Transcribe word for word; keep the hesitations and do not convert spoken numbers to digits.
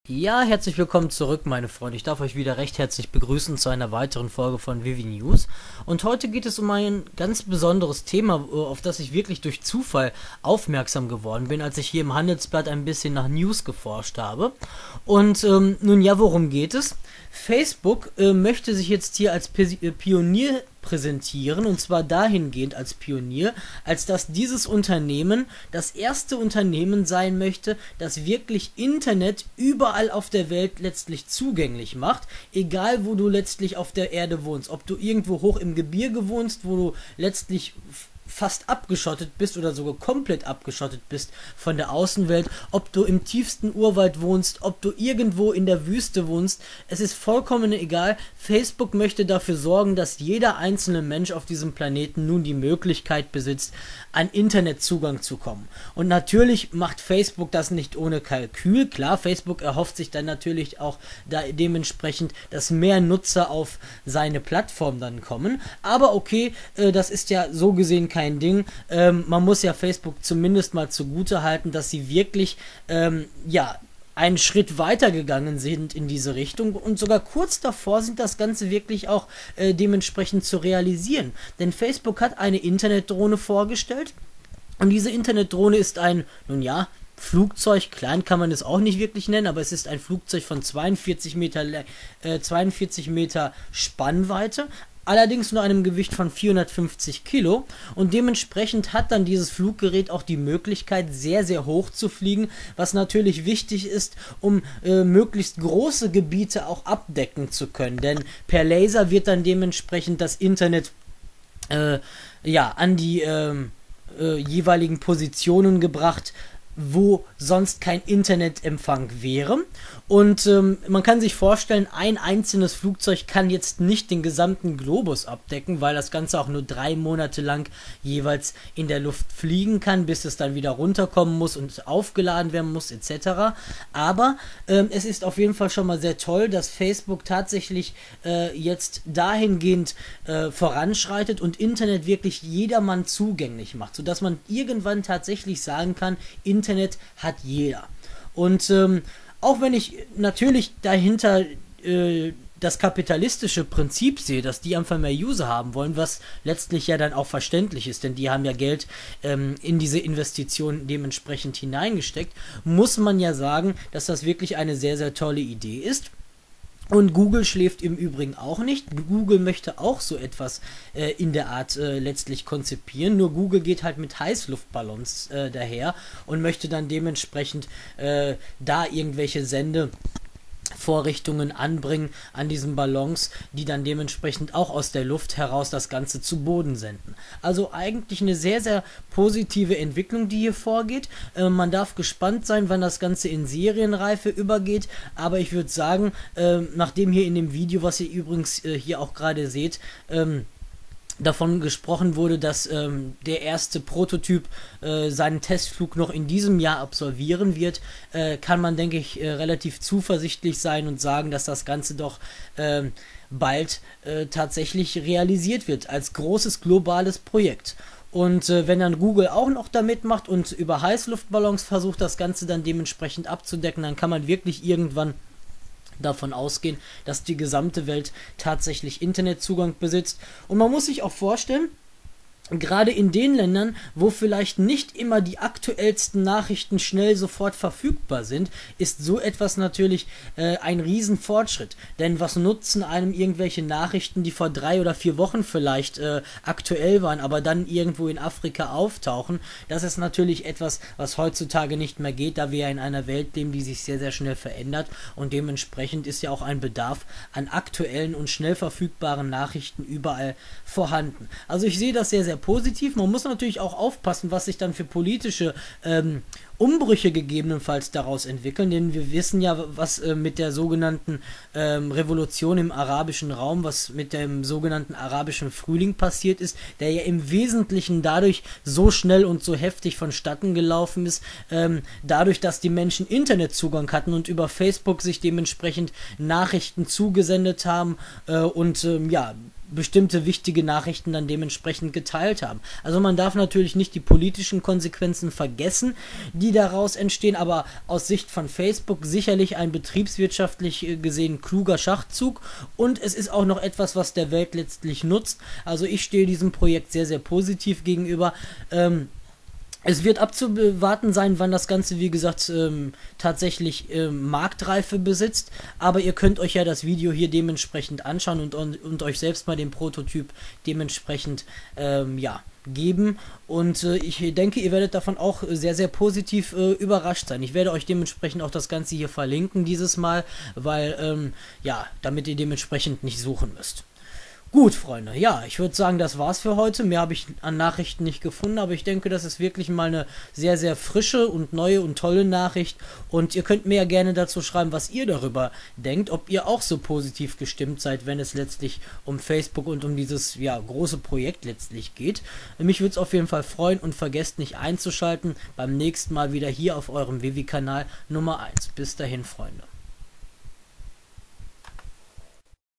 Ja, herzlich willkommen zurück, meine Freunde. Ich darf euch wieder recht herzlich begrüßen zu einer weiteren Folge von Vivi News. Und heute geht es um ein ganz besonderes Thema, auf das ich wirklich durch Zufall aufmerksam geworden bin, als ich hier im Handelsblatt ein bisschen nach News geforscht habe. Und ähm, nun ja, worum geht es? Facebook äh, möchte sich jetzt hier als P Pionier präsentieren, und zwar dahingehend als Pionier, als dass dieses Unternehmen das erste Unternehmen sein möchte, das wirklich Internet überall auf der Welt letztlich zugänglich macht, egal wo du letztlich auf der Erde wohnst, ob du irgendwo hoch im Gebirge wohnst, wo du letztlich fast abgeschottet bist oder sogar komplett abgeschottet bist von der Außenwelt, ob du im tiefsten Urwald wohnst, ob du irgendwo in der Wüste wohnst, es ist vollkommen egal. Facebook möchte dafür sorgen, dass jeder einzelne Mensch auf diesem Planeten nun die Möglichkeit besitzt, an Internetzugang zu kommen. Und natürlich macht Facebook das nicht ohne Kalkül. Klar, Facebook erhofft sich dann natürlich auch da dementsprechend, dass mehr Nutzer auf seine Plattform dann kommen. Aber okay, äh, das ist ja so gesehen kein Ding. Ähm, man muss ja Facebook zumindest mal zugute halten, dass sie wirklich, ähm, ja, einen Schritt weiter gegangen sind in diese Richtung und sogar kurz davor sind, das Ganze wirklich auch äh, dementsprechend zu realisieren. Denn Facebook hat eine Internetdrohne vorgestellt und diese Internetdrohne ist ein, nun ja, Flugzeug, klein kann man es auch nicht wirklich nennen, aber es ist ein Flugzeug von zweiundvierzig Meter, äh, zweiundvierzig Meter Spannweite, allerdings nur einem Gewicht von vierhundertfünfzig Kilo, und dementsprechend hat dann dieses Fluggerät auch die Möglichkeit, sehr, sehr hoch zu fliegen, was natürlich wichtig ist, um äh, möglichst große Gebiete auch abdecken zu können, denn per Laser wird dann dementsprechend das Internet äh, ja, an die äh, äh, jeweiligen Positionen gebracht, wo sonst kein Internetempfang wäre. Und ähm, man kann sich vorstellen, ein einzelnes Flugzeug kann jetzt nicht den gesamten Globus abdecken, weil das Ganze auch nur drei Monate lang jeweils in der Luft fliegen kann, bis es dann wieder runterkommen muss und aufgeladen werden muss, et cetera. Aber ähm, es ist auf jeden Fall schon mal sehr toll, dass Facebook tatsächlich äh, jetzt dahingehend äh, voranschreitet und Internet wirklich jedermann zugänglich macht, sodass man irgendwann tatsächlich sagen kann, Internet hat jeder. Und ähm, auch wenn ich natürlich dahinter äh, das kapitalistische Prinzip sehe, dass die einfach mehr User haben wollen, was letztlich ja dann auch verständlich ist, denn die haben ja Geld ähm, in diese Investition dementsprechend hineingesteckt, muss man ja sagen, dass das wirklich eine sehr, sehr tolle Idee ist. Und Google schläft im Übrigen auch nicht. Google möchte auch so etwas äh, in der Art äh, letztlich konzipieren, nur Google geht halt mit Heißluftballons äh, daher und möchte dann dementsprechend äh, da irgendwelche Sende Vorrichtungen anbringen an diesen Ballons, die dann dementsprechend auch aus der Luft heraus das Ganze zu Boden senden. Also eigentlich eine sehr, sehr positive Entwicklung, die hier vorgeht. Äh, man darf gespannt sein, wann das Ganze in Serienreife übergeht, aber ich würde sagen, äh, nachdem hier in dem Video, was ihr übrigens äh, hier auch gerade seht, ähm, davon gesprochen wurde, dass ähm, der erste Prototyp äh, seinen Testflug noch in diesem Jahr absolvieren wird, äh, kann man, denke ich, äh, relativ zuversichtlich sein und sagen, dass das Ganze doch äh, bald äh, tatsächlich realisiert wird als großes globales Projekt. Und äh, wenn dann Google auch noch da mitmacht und über Heißluftballons versucht, das Ganze dann dementsprechend abzudecken, dann kann man wirklich irgendwann davon ausgehen, dass die gesamte Welt tatsächlich Internetzugang besitzt. Und man muss sich auch vorstellen, gerade in den Ländern, wo vielleicht nicht immer die aktuellsten Nachrichten schnell sofort verfügbar sind, ist so etwas natürlich äh, ein Riesenfortschritt. Denn was nutzen einem irgendwelche Nachrichten, die vor drei oder vier Wochen vielleicht äh, aktuell waren, aber dann irgendwo in Afrika auftauchen? Das ist natürlich etwas, was heutzutage nicht mehr geht, da wir ja in einer Welt leben, die sich sehr, sehr schnell verändert, und dementsprechend ist ja auch ein Bedarf an aktuellen und schnell verfügbaren Nachrichten überall vorhanden. Also ich sehe das sehr, sehr positiv. Man muss natürlich auch aufpassen, was sich dann für politische ähm, Umbrüche gegebenenfalls daraus entwickeln, denn wir wissen ja, was äh, mit der sogenannten ähm, Revolution im arabischen Raum, was mit dem sogenannten arabischen Frühling passiert ist, der ja im Wesentlichen dadurch so schnell und so heftig vonstatten gelaufen ist, ähm, dadurch, dass die Menschen Internetzugang hatten und über Facebook sich dementsprechend Nachrichten zugesendet haben äh, und ähm, ja, bestimmte wichtige Nachrichten dann dementsprechend geteilt haben. Also man darf natürlich nicht die politischen Konsequenzen vergessen, die daraus entstehen, aber aus Sicht von Facebook sicherlich ein betriebswirtschaftlich gesehen kluger Schachzug, und es ist auch noch etwas, was der Welt letztlich nutzt. Also ich stehe diesem Projekt sehr, sehr positiv gegenüber. Ähm, Es wird abzuwarten sein, wann das Ganze, wie gesagt, ähm, tatsächlich ähm, Marktreife besitzt, aber ihr könnt euch ja das Video hier dementsprechend anschauen und, und, und euch selbst mal den Prototyp dementsprechend, ähm, ja, geben, und äh, ich denke, ihr werdet davon auch sehr, sehr positiv äh, überrascht sein. Ich werde euch dementsprechend auch das Ganze hier verlinken dieses Mal, weil, ähm, ja, damit ihr dementsprechend nicht suchen müsst. Gut, Freunde, ja, ich würde sagen, das war's für heute. Mehr habe ich an Nachrichten nicht gefunden, aber ich denke, das ist wirklich mal eine sehr, sehr frische und neue und tolle Nachricht. Und ihr könnt mir ja gerne dazu schreiben, was ihr darüber denkt, ob ihr auch so positiv gestimmt seid, wenn es letztlich um Facebook und um dieses, ja, große Projekt letztlich geht. Mich würde es auf jeden Fall freuen, und vergesst nicht einzuschalten beim nächsten Mal wieder hier auf eurem Vivi-Kanal Nummer eins. Bis dahin, Freunde.